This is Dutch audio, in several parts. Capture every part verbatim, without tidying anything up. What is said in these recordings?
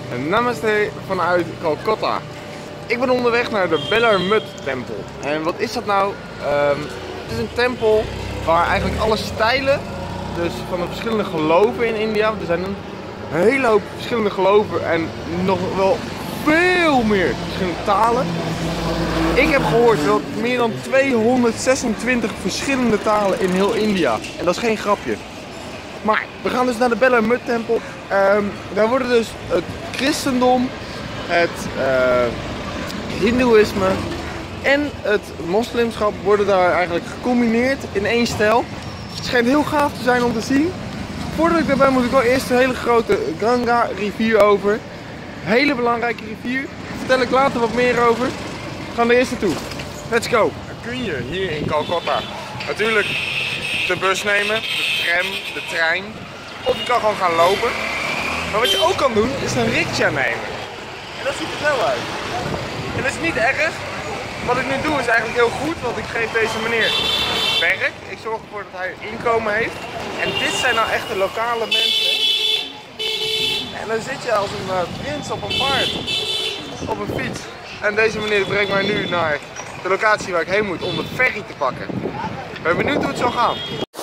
Namaste vanuit Calcutta. Ik ben onderweg naar de Belar Mud tempel. En wat is dat nou? Um, het is een tempel waar eigenlijk alle stijlen, dus van de verschillende geloven in India, er zijn een hele hoop verschillende geloven en nog wel veel meer verschillende talen. Ik heb gehoord dat meer dan tweehonderdzesentwintig verschillende talen in heel India. En dat is geen grapje. Maar we gaan dus naar de Belar Mud tempel. Um, daar worden dus het christendom, het uh, hindoeïsme en het moslimschap worden daar eigenlijk gecombineerd in één stijl. Het schijnt heel gaaf te zijn om te zien. Voordat ik daarbij moet ik wel eerst een hele grote Ganga rivier over. Hele belangrijke rivier. Daar vertel ik later wat meer over. We gaan er eerst naartoe. Let's go. Dan kun je hier in Calcutta natuurlijk de bus nemen, de tram, de trein. Of je kan gewoon gaan lopen. Maar wat je ook kan doen is een rickshaw nemen. En dat ziet er zo uit. En dat is niet erg. Wat ik nu doe is eigenlijk heel goed, want ik geef deze meneer werk. Ik zorg ervoor dat hij inkomen heeft. En dit zijn nou echt de lokale mensen. En dan zit je als een uh, prins op een paard. Op een fiets. En deze meneer brengt mij nu naar de locatie waar ik heen moet om de ferry te pakken. Ik ben benieuwd hoe het zal gaan.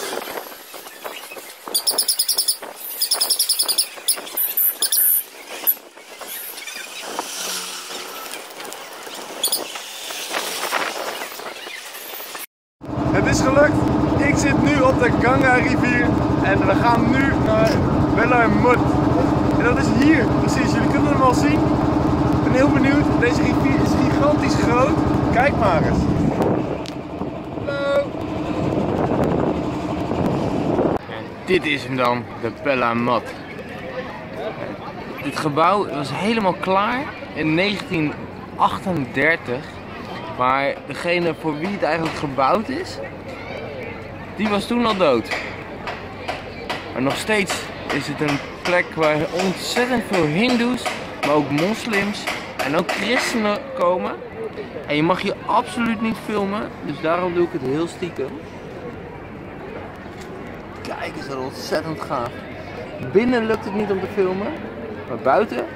Het is gelukt. Ik zit nu op de Ganga rivier en we gaan nu naar Belar Mud. En dat is hier, precies. Jullie kunnen hem al zien. Ik ben heel benieuwd. Deze rivier is gigantisch groot. Kijk maar eens. Hallo. En dit is hem dan, de Belar Mud. Dit gebouw was helemaal klaar in negentien achtendertig. Maar degene voor wie het eigenlijk gebouwd is, die was toen al dood. Maar nog steeds is het een plek waar ontzettend veel hindoes, maar ook moslims en ook christenen komen. En je mag hier absoluut niet filmen, dus daarom doe ik het heel stiekem. Kijk, is dat ontzettend gaaf. Binnen lukt het niet om te filmen, maar buiten